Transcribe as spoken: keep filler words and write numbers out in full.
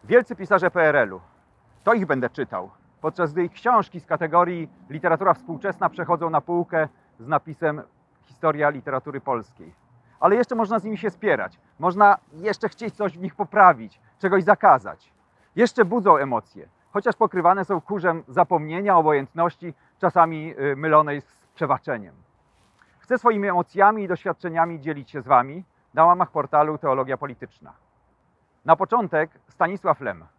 Wielcy pisarze P R L-u. To ich będę czytał, podczas gdy ich książki z kategorii literatura współczesna przechodzą na półkę z napisem historia literatury polskiej. Ale jeszcze można z nimi się spierać. Można jeszcze chcieć coś w nich poprawić, czegoś zakazać. Jeszcze budzą emocje, chociaż pokrywane są kurzem zapomnienia, obojętności, czasami mylonej z przewaczeniem. Chcę swoimi emocjami i doświadczeniami dzielić się z Wami na łamach portalu Teologia Polityczna. Na początek Stanisław Lem.